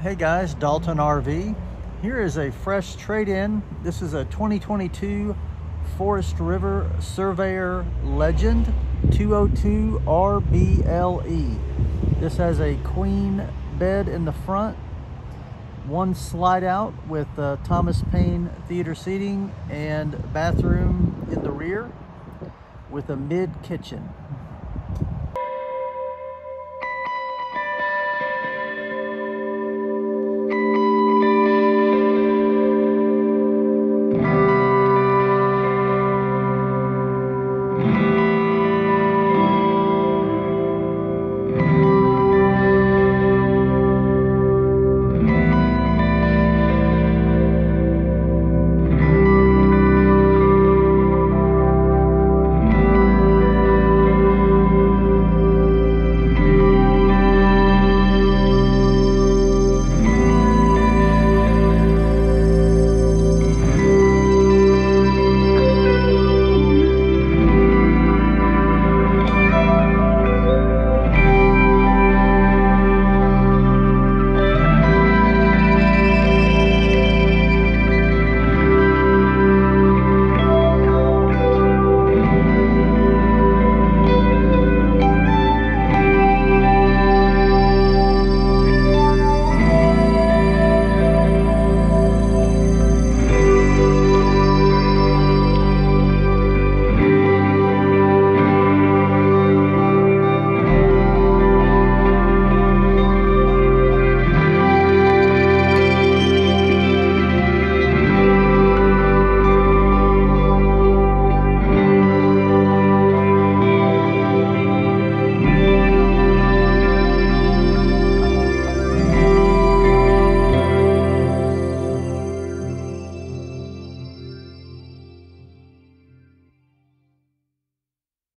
Hey guys, Dalton RV. Here is a fresh trade-in. This is a 2022 Forest River Surveyor Legend 202 RBLE. This has a queen bed in the front, one slide out with Thomas Payne theater seating, and bathroom in the rear with a mid kitchen.